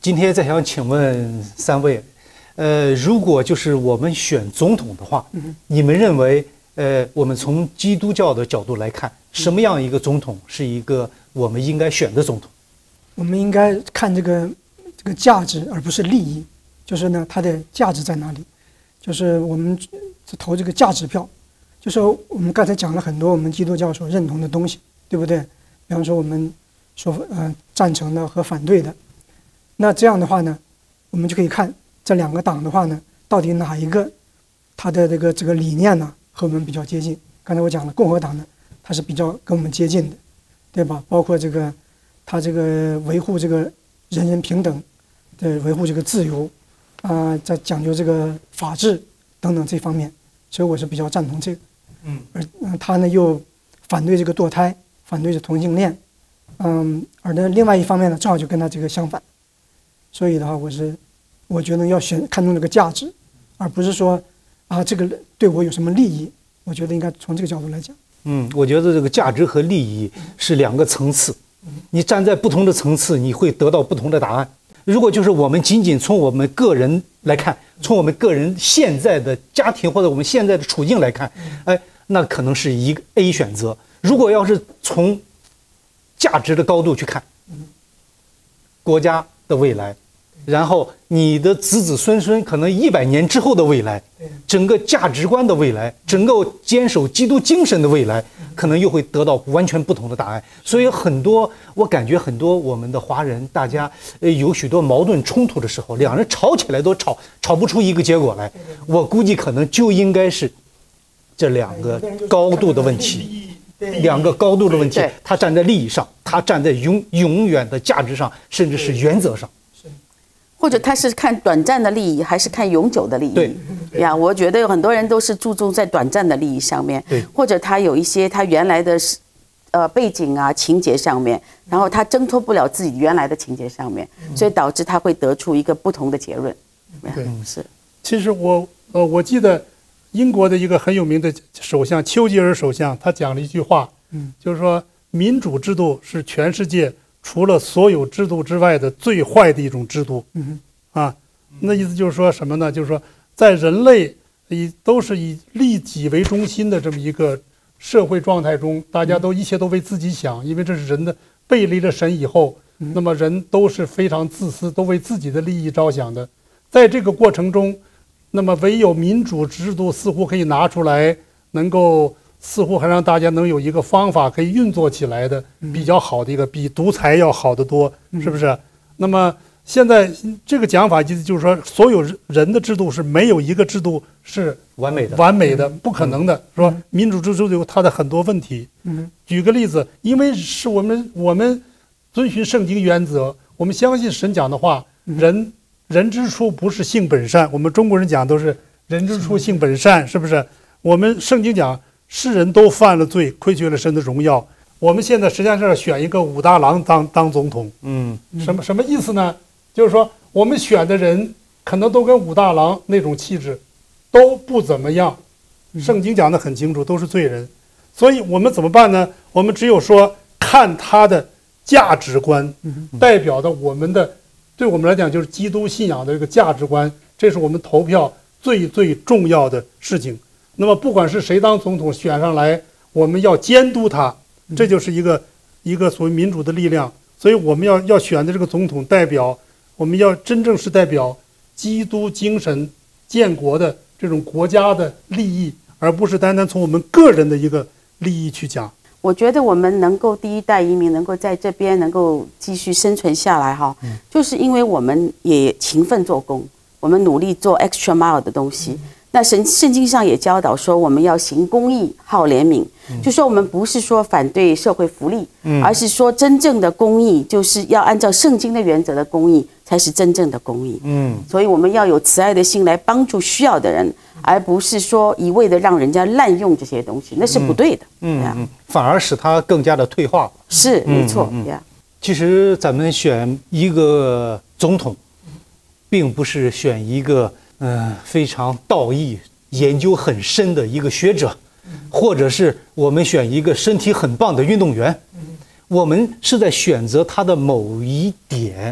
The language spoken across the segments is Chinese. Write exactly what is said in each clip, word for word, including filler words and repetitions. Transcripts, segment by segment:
今天再想请问三位，呃，如果就是我们选总统的话，嗯、你们认为，呃，我们从基督教的角度来看，什么样一个总统是一个我们应该选的总统？ 我们应该看这个这个价值，而不是利益。就是呢，它的价值在哪里？就是我们投这个价值票。就是我们刚才讲了很多我们基督教所认同的东西，对不对？比方说我们所呃赞成的和反对的。那这样的话呢，我们就可以看这两个党的话呢，到底哪一个它的这个这个理念呢和我们比较接近？刚才我讲了，共和党呢，它是比较跟我们接近的，对吧？包括这个它这个维护这个人人平等，对，维护这个自由，啊、呃，在讲究这个法治等等这方面，所以我是比较赞同这个。嗯，而嗯、呃、他呢又反对这个堕胎，反对这同性恋，嗯，而呢另外一方面呢，正好就跟他这个相反。所以的话，我是我觉得要选看重这个价值，而不是说啊这个对我有什么利益。我觉得应该从这个角度来讲。 嗯，我觉得这个价值和利益是两个层次，你站在不同的层次，你会得到不同的答案。如果就是我们仅仅从我们个人来看，从我们个人现在的家庭或者我们现在的处境来看，哎，那可能是一个 A 选择。如果要是从价值的高度去看，国家的未来，然后你的子子孙孙可能一百年之后的未来，整个价值观的未来，整个坚守基督精神的未来，可能又会得到完全不同的答案。所以很多，我感觉很多我们的华人，大家呃有许多矛盾冲突的时候，两人吵起来都吵吵不出一个结果来。我估计可能就应该是这两个高度的问题。两个高度的问题，他站在利益上，他站在永永远的价值上，甚至是原则上， 或者他是看短暂的利益，还是看永久的利益？ 对呀，我觉得有很多人都是注重在短暂的利益上面， 对， 或者他有一些他原来的呃背景啊情节上面，然后他挣脱不了自己原来的情节上面，所以导致他会得出一个不同的结论。 对， 是。 其实我呃我记得。英国的一个很有名的首相丘吉尔首相，他讲了一句话，嗯，就是说民主制度是全世界除了所有制度之外的最坏的一种制度，嗯，啊，那意思就是说什么呢？就是说在人类以都是以利己为中心的这么一个社会状态中，大家都一切都为自己想，因为这是人的背离了神以后，那么人都是非常自私，都为自己的利益着想的，在这个过程中。那么，唯有民主制度似乎可以拿出来，能够似乎还让大家能有一个方法可以运作起来的比较好的一个，比独裁要好得多，是不是？那么现在这个讲法意思就是说，所有人的制度是没有一个制度是完美的， 完美的，不可能的，是吧？民主制度有它的很多问题。嗯，举个例子，因为是我们我们遵循圣经原则，我们相信神讲的话，人。人之初不是性本善，我们中国人讲都是人之初性本善，是不是？我们圣经讲世人都犯了罪，亏缺了神的荣耀。我们现在实际上是要选一个武大郎当当总统，嗯，什么什么意思呢？就是说我们选的人可能都跟武大郎那种气质都不怎么样，圣经讲得很清楚，都是罪人。所以我们怎么办呢？我们只有说看他的价值观，代表的我们的。对我们来讲，就是基督信仰的这个价值观，这是我们投票最最重要的事情。那么，不管是谁当总统选上来，我们要监督他，这就是一个一个所谓民主的力量。所以，我们要要选的这个总统代表，我们要真正是代表基督精神建国的这种国家的利益，而不是单单从我们个人的一个利益去讲。 我觉得我们能够第一代移民能够在这边能够继续生存下来哈，嗯、就是因为我们也勤奋做工，我们努力做 extra mile 的东西。嗯、那神圣经上也教导说，我们要行公义、好怜悯，嗯、就说我们不是说反对社会福利，嗯、而是说真正的公义就是要按照圣经的原则的公义才是真正的公义。嗯，所以我们要有慈爱的心来帮助需要的人。而不是说一味的让人家滥用这些东西，那是不对的。 嗯嗯，嗯反而使它更加的退化了。 是，没错。嗯嗯、 其实咱们选一个总统，并不是选一个嗯、呃、非常道义、研究很深的一个学者，或者是我们选一个身体很棒的运动员，我们是在选择他的某一点，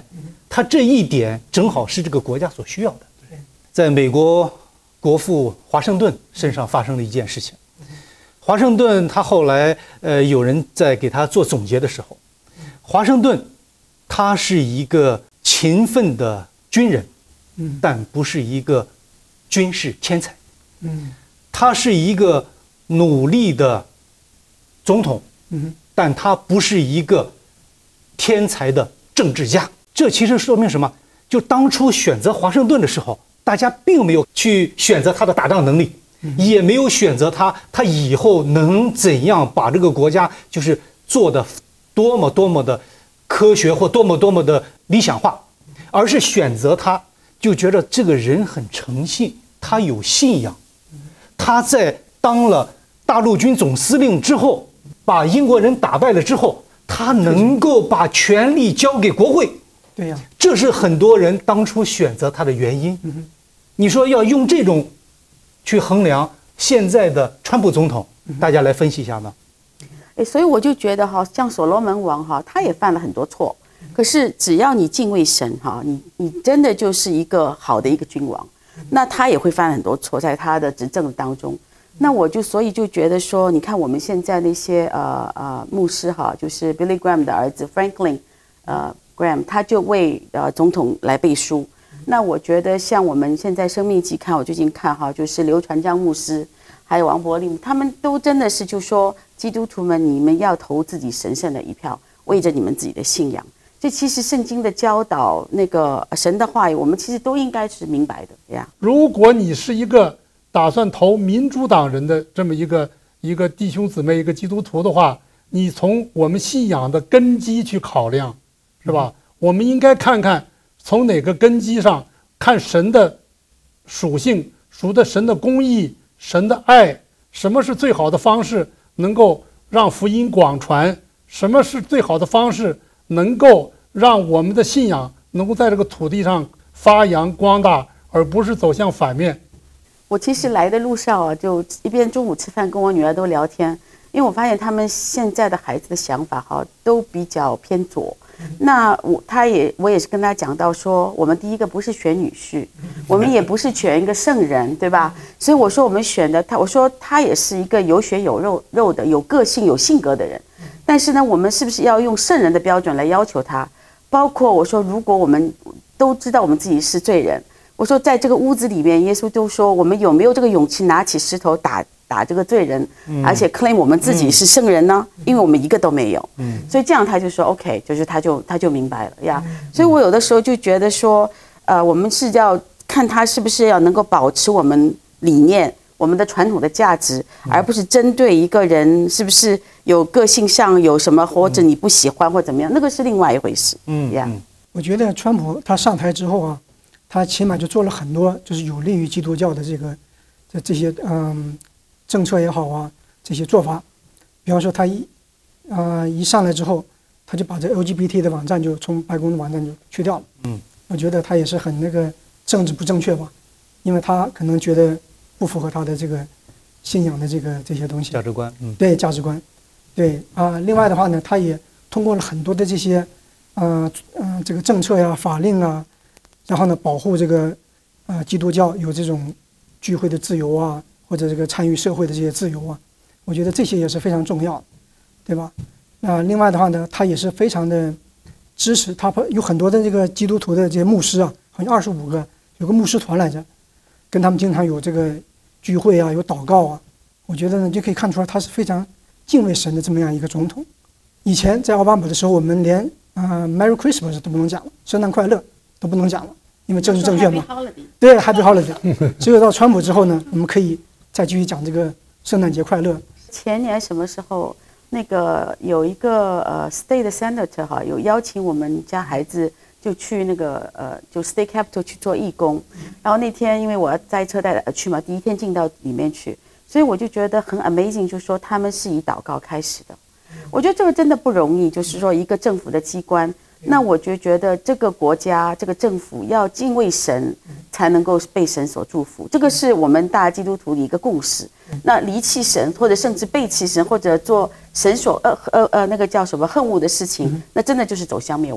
他这一点正好是这个国家所需要的。在美国国父华盛顿身上发生了一件事情。华盛顿他后来呃有人在给他做总结的时候，华盛顿他是一个勤奋的军人，但不是一个军事天才。他是一个努力的总统，但他不是一个天才的政治家。这其实说明什么？就当初选择华盛顿的时候，大家并没有去选择他的打仗能力，也没有选择他他以后能怎样把这个国家就是做的多么多么的科学或多么多么的理想化，而是选择他就觉得这个人很诚信，他有信仰。他在当了大陆军总司令之后，把英国人打败了之后，他能够把权力交给国会。 对呀， 这是很多人当初选择他的原因。你说要用这种去衡量现在的川普总统，大家来分析一下呢？ 哎，所以我就觉得哈，像所罗门王哈，他也犯了很多错，可是只要你敬畏神哈，你你真的就是一个好的一个君王。那他也会犯很多错，在他的执政当中。那我就所以就觉得说，你看我们现在那些呃呃牧师哈，就是 Billy Graham 的儿子 Franklin 呃 Graham， 他就为呃总统来背书。那我觉得像我们现在生命期看，我最近看哈，就是刘传章牧师还有王伯利，他们都真的是就说基督徒们，你们要投自己神圣的一票，为着你们自己的信仰。这其实圣经的教导，那个神的话语，我们其实都应该是明白的呀。 如果你是一个打算投民主党人的这么一个一个弟兄姊妹，一个基督徒的话，你从我们信仰的根基去考量，是吧？嗯、我们应该看看从哪个根基上看神的属性，属的神的公义、神的爱，什么是最好的方式能够让福音广传，什么是最好的方式能够让我们的信仰能够在这个土地上发扬光大，而不是走向反面。 我其实来的路上啊，就一边中午吃饭跟我女儿都聊天，因为我发现他们现在的孩子的想法哈都比较偏左。那我他也我也是跟他讲到说，我们第一个不是选女婿，我们也不是选一个圣人，对吧？所以我说我们选的他，我说他也是一个有血有肉肉的、有个性、有性格的人。但是呢，我们是不是要用圣人的标准来要求他？包括我说，如果我们都知道我们自己是罪人，我说在这个屋子里面，耶稣就说我们有没有这个勇气拿起石头打打这个罪人，而且 claim 我们自己是圣人呢？因为我们一个都没有。所以这样他就说 OK， 就是他就他就明白了呀。所以我有的时候就觉得说，呃，我们是要看他是不是要能够保持我们理念。我们的传统的价值，而不是针对一个人是不是有个性上有什么，或者你不喜欢或怎么样，那个是另外一回事。嗯，呀， 我觉得川普他上台之后啊，他起码就做了很多就是有利于基督教的这个这这些嗯政策也好啊，这些做法。比方说他一呃一上来之后，他就把这 L G B T 的网站就从白宫的网站就去掉了。嗯，我觉得他也是很那个政治不正确吧，因为他可能觉得不符合他的这个信仰的这个这些东西， 价值观，嗯， 对价值观，对啊、呃。另外的话呢，他也通过了很多的这些，呃呃这个政策呀、法令啊，然后呢保护这个呃基督教有这种聚会的自由啊，或者这个参与社会的这些自由啊，我觉得这些也是非常重要的，对吧？那、呃、另外的话呢，他也是非常的支持，他有很多的这个基督徒的这些牧师啊，好像二十五个，有个牧师团来着。跟他们经常有这个聚会啊，有祷告啊，我觉得呢就可以看出来他是非常敬畏神的这么样一个总统。以前在奥巴马的时候，我们连啊、呃、Merry Christmas 都不能讲了，圣诞快乐都不能讲了，因为政治正确嘛。对 ，Happy Holiday。只有到川普之后呢，我们可以再继续讲这个圣诞节快乐。 前年什么时候，那个有一个呃 State Senator 哈，有邀请我们家孩子。就去那个呃，就 State Capitol 去做义工，然后那天因为我要载车带去嘛，第一天进到里面去，所以我就觉得很 amazing， 就是说他们是以祷告开始的。我觉得这个真的不容易，就是说一个政府的机关，那我就觉得这个国家这个政府要敬畏神，才能够被神所祝福。这个是我们大基督徒的一个共识。那离弃神，或者甚至背弃神，或者做神所呃呃呃那个叫什么恨恶的事情，那真的就是走向灭亡。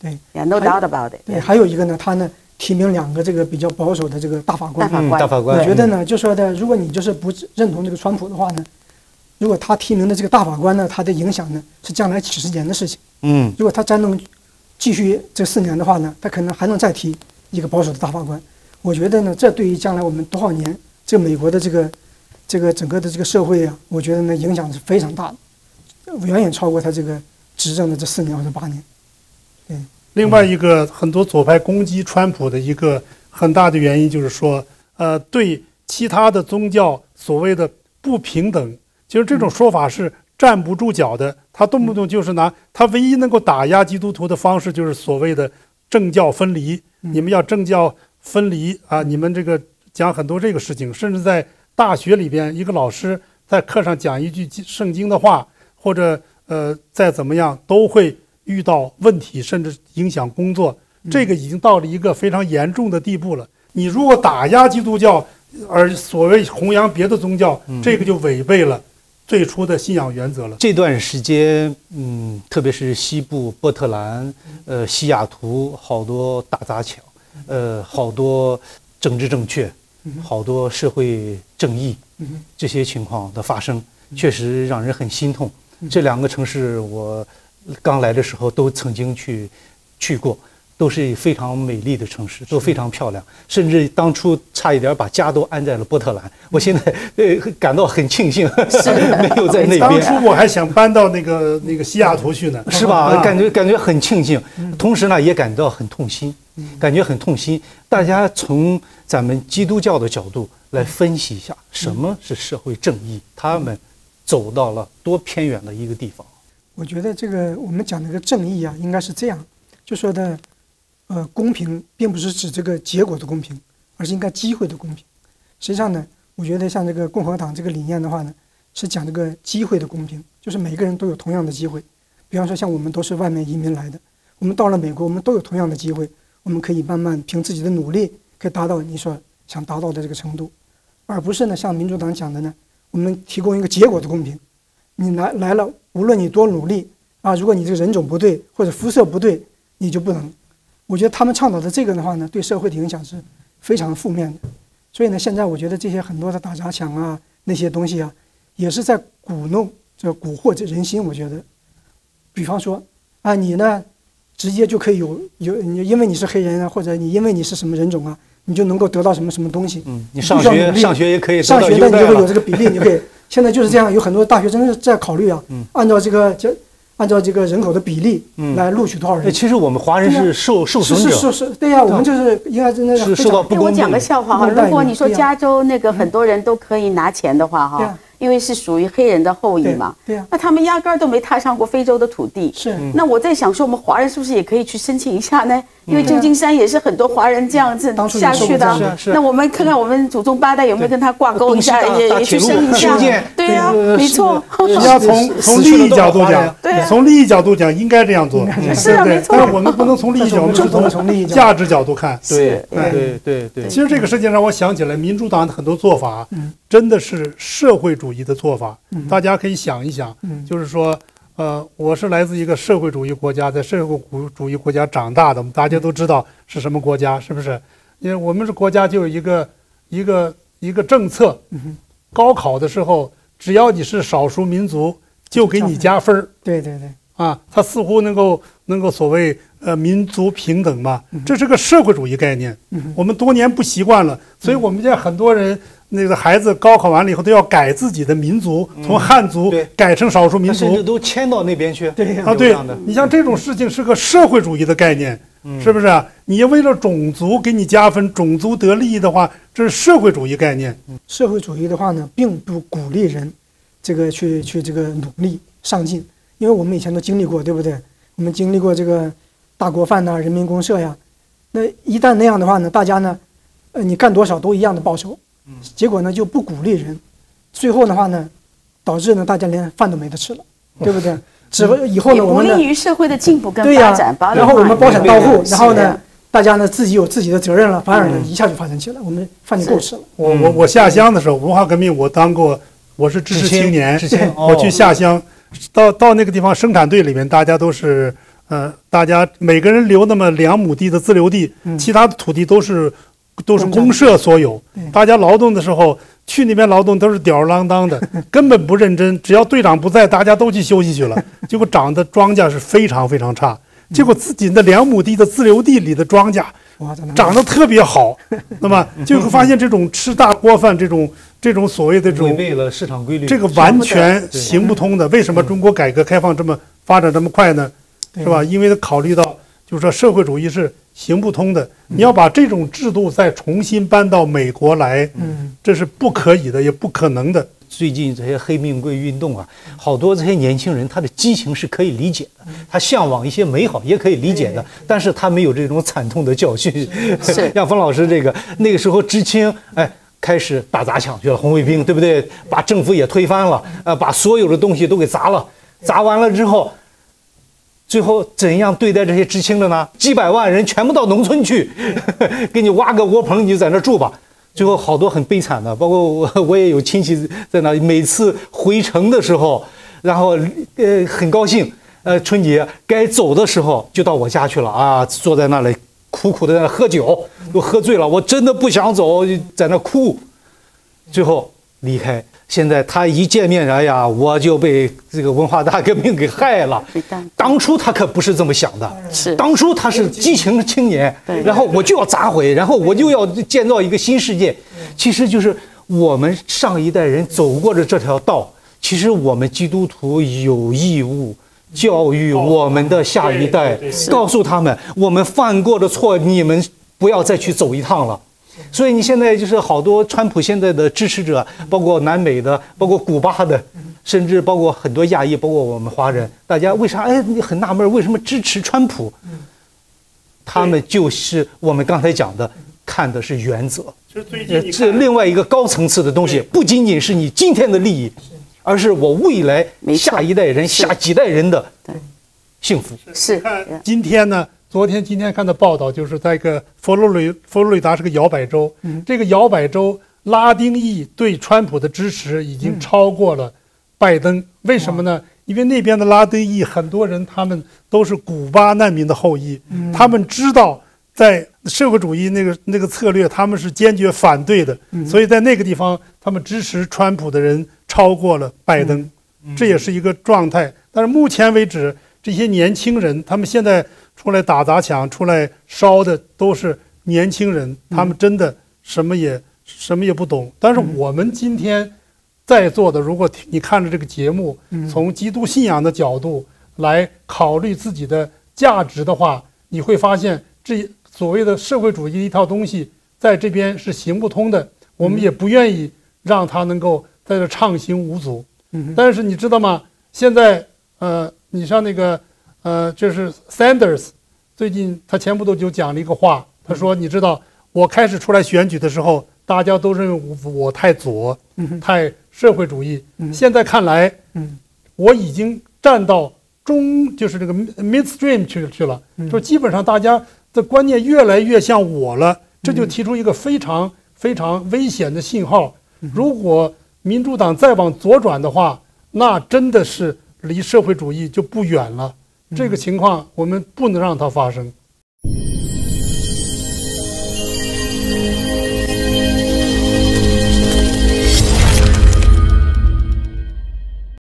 对 ，Yeah, no doubt about it。 对，还有一个呢，他呢提名两个这个比较保守的这个大法官。 大法官， 大法官， 我觉得呢，就说的，如果你就是不认同这个川普的话呢，如果他提名的这个大法官呢，他的影响呢是将来几十年的事情。 嗯， 如果他再能继续这四年的话呢，他可能还能再提一个保守的大法官。我觉得呢，这对于将来我们多少年这个美国的这个这个整个的这个社会啊，我觉得呢影响是非常大的，远远超过他这个执政的这四年或者八年。对。 另外一个很多左派攻击川普的一个很大的原因就是说，呃，对其他的宗教所谓的不平等，其实这种说法是站不住脚的。他动不动就是拿他唯一能够打压基督徒的方式，就是所谓的政教分离。你们要政教分离啊！你们这个讲很多这个事情，甚至在大学里边，一个老师在课上讲一句圣经的话，或者呃再怎么样，都会遇到问题，甚至影响工作。这个已经到了一个非常严重的地步了。你如果打压基督教，而所谓弘扬别的宗教，这个就违背了最初的信仰原则了。 这段时间，嗯，特别是西部波特兰、呃西雅图，好多打砸抢，呃，好多政治正确，好多社会正义，这些情况的发生，确实让人很心痛。这两个城市，我刚来的时候都曾经去去过。都是非常美丽的城市，都非常漂亮，甚至当初差一点把家都安在了波特兰。我现在呃感到很庆幸，没有在那边。 当初我还想搬到那个那个西雅图去呢， 是吧？感觉感觉很庆幸，同时呢也感到很痛心，感觉很痛心。大家从咱们基督教的角度来分析一下，什么是社会正义？他们走到了多偏远的一个地方。 我觉得这个我们讲的这个正义啊，应该是这样，就说的。呃，公平并不是指这个结果的公平，而是应该机会的公平。实际上呢，我觉得像这个共和党这个理念的话呢，是讲这个机会的公平，就是每个人都有同样的机会。比方说，像我们都是外面移民来的，我们到了美国，我们都有同样的机会，我们可以慢慢凭自己的努力，可以达到你所想达到的这个程度，而不是呢像民主党讲的呢，我们提供一个结果的公平。你来来了，无论你多努力啊，如果你这个人种不对或者肤色不对，你就不能。我觉得他们倡导的这个的话呢，对社会的影响是非常负面的。所以呢，现在我觉得这些很多的打砸抢啊，那些东西啊，也是在鼓弄这个蛊惑这人心。我觉得，比方说啊，你呢直接就可以有有，你因为你是黑人啊，或者你因为你是什么人种啊，你就能够得到什么什么东西。 嗯，你上学上学也可以得上学的你就会有这个比例， 嗯、 你可以。现在就是这样，有很多大学生在考虑啊，嗯、按照这个这。按照这个人口的比例来录取多少人？ 嗯、其实我们华人是受受损者， 是是是，对呀、啊，我们就是应该是那个是受到不公平。 我讲个笑话哈，如果你说加州那个很多人都可以拿钱的话哈。因为是属于黑人的后裔嘛， 对呀， 那他们压根儿都没踏上过非洲的土地。 是， 那我在想说，我们华人是不是也可以去申请一下呢？因为旧金山也是很多华人这样子下去的。那我们看看我们祖宗八代有没有跟他挂钩一下，也也去申一下。对呀，没错。 你要从从利益角度讲，从利益角度讲应该这样做， 是啊，没错。 但是我们不能从利益角度，我们从价值角度看。 对对对对。 其实这个事情让我想起来，民主党的很多做法，真的是社会主义的做法。大家可以想一想，就是说，呃，我是来自一个社会主义国家，在社会主义国家长大的，我们大家都知道是什么国家，是不是？因为我们这国家就有一个一个一个政策，高考的时候，只要你是少数民族，就给你加分儿。 对对对。 啊，它似乎能够能够所谓呃民族平等嘛，这是个社会主义概念。我们多年不习惯了，所以我们现在很多人。那个孩子高考完了以后都要改自己的民族，从汉族改成少数民族， 甚至都迁到那边去。 对啊，对，你像这种事情是个社会主义的概念，是不是啊？你为了种族给你加分，种族得利益的话，这是社会主义概念。 社会主义的话呢，并不鼓励人这个去去这个努力上进，因为我们以前都经历过，对不对？我们经历过这个大锅饭呐、人民公社呀，那一旦那样的话呢，大家呢，呃，你干多少都一样的报酬。结果呢就不鼓励人，最后的话呢，导致呢大家连饭都没得吃了，对不对？只以后呢我们不利于社会的进步跟发展。 然后我们包产到户，然后呢大家呢自己有自己的责任了，反而呢一下就发展起来，我们饭就够吃了。 我我我下乡的时候，文化革命我当过，我是知识青年，我去下乡，到到那个地方生产队里面，大家都是呃，大家每个人留那么两亩地的自留地， 嗯其他的土地都是都是公家公社所有对。 大家劳动的时候去那边劳动都是吊儿郎当的，根本不认真。只要队长不在，大家都去休息去了。结果长的庄稼是非常非常差。结果自己的两亩地的自留地里的庄稼哇，真的长得特别好，那么就会发现这种吃大锅饭，这种这种所谓的这种违背了市场规律， 这个完全行不通的。为什么中国改革开放这么发展这么快呢？是吧？因为考虑到就是说社会主义是行不通的，你要把这种制度再重新搬到美国来， 嗯， 这是不可以的，也不可能的。 最近这些黑命贵运动啊，好多这些年轻人他的激情是可以理解的，他向往一些美好也可以理解的，但是他没有这种惨痛的教训。 是像冯老师这个那个时候知青，哎，开始打砸抢去了，红卫兵对不对？把政府也推翻了，呃，把所有的东西都给砸了，砸完了之后。最后怎样对待这些知青的呢？几百万人全部到农村去，给你挖个窝棚，你就在那住吧。最后好多很悲惨的，包括我我也有亲戚在那。每次回城的时候，然后呃很高兴，呃春节该走的时候就到我家去了啊，坐在那里苦苦的在那喝酒，都喝醉了，我真的不想走，在那哭，最后离开。现在他一见面，哎呀，我就被这个文化大革命给害了。当初他可不是这么想的， 是当初他是激情的青年，然后我就要砸毁，然后我就要建造一个新世界。其实就是我们上一代人走过的这条道，其实我们基督徒有义务教育我们的下一代，告诉他们我们犯过的错，你们不要再去走一趟了。所以你现在就是好多川普现在的支持者，包括南美的，包括古巴的，甚至包括很多亚裔，包括我们华人，大家为啥哎你很纳闷，为什么支持川普？他们就是我们刚才讲的，看的是原则，这另外一个高层次的东西，不仅仅是你今天的利益，而是我未来下一代人、下几代人的幸福。 是。 今天呢？昨天、今天看的报道，就是在一个佛罗里佛罗里达是个摇摆州，嗯、这个摇摆州拉丁裔对川普的支持已经超过了拜登。嗯、为什么呢？因为那边的拉丁裔很多人，他们都是古巴难民的后裔，嗯、他们知道在社会主义那个那个策略，他们是坚决反对的，嗯、所以在那个地方，他们支持川普的人超过了拜登，嗯、这也是一个状态。但是目前为止，这些年轻人，他们现在出来打砸抢、出来烧的都是年轻人，他们真的什么也什么也不懂。但是我们今天在座的，如果你看着这个节目，从基督信仰的角度来考虑自己的价值的话，你会发现这所谓的社会主义的一套东西在这边是行不通的。我们也不愿意让它能够在这畅行无阻。但是你知道吗？现在呃，你像那个。呃，这是 Sanders， 最近他前不久就讲了一个话，他说：“你知道，我开始出来选举的时候，大家都认为我我太左，太社会主义。现在看来，我已经站到中，就是这个 midstream 去去了，就基本上大家的观念越来越像我了。这就提出一个非常非常危险的信号。如果民主党再往左转的话，那真的是离社会主义就不远了。”这个情况我们不能让它发生。